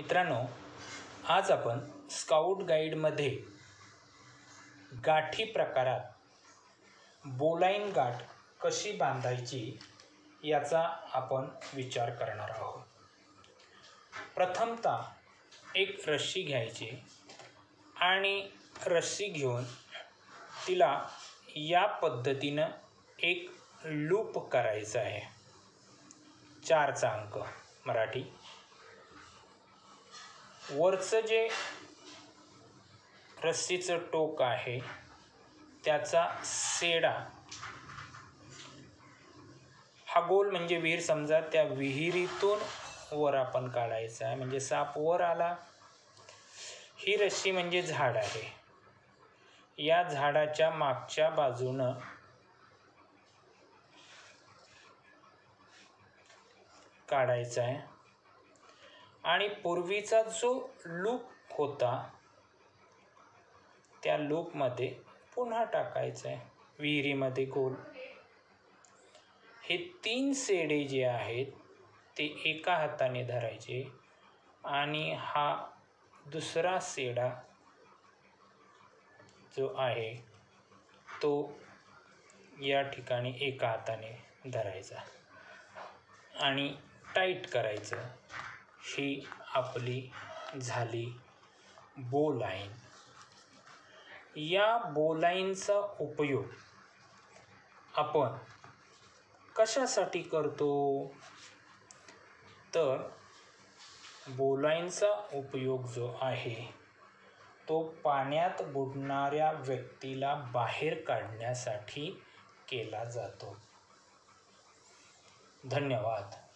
मित्रांनो, आज आपण स्काउट गाईडमध्ये गाठी प्रकारात बोलाइन गाठ कशी बांधायची याचा आपण विचार करणार आहोत. प्रथमतः एक रस्सी घ्यायची आणि रस्सी घेऊन तिला या पद्धतीनं एक लूप करायचा आहे. 4चा अंक मराठी. वरचं जे रस्सीचं टोक आहे त्याचा सेडा हा गोल म्हणजे विहीर समजा, त्या विहिरीतून वर आपण काढायचा आहे. म्हणजे साप वर आला. ही रस्सी म्हणजे झाड आहे. या झाडाच्या मागच्या बाजूनं काढायचा आहे आणि पूर्वीचा जो लूप होता त्या लूपमध्ये पुन्हा टाकायचं आहे विहिरीमध्ये गोल. हे 3 सेडे जे आहेत ते एका हाताने धरायचे आणि हा दुसरा सेडा जो आहे तो या ठिकाणी एका हाताने धरायचा आणि टाईट करायचं. ही आपली झाली बोलाइन. या बोलाइनचा उपयोग आपण कशासाठी करतो? तर बोलाइनचा उपयोग जो आहे तो पाण्यात बुडणाऱ्या व्यक्तीला बाहेर काढण्यासाठी केला जातो. धन्यवाद.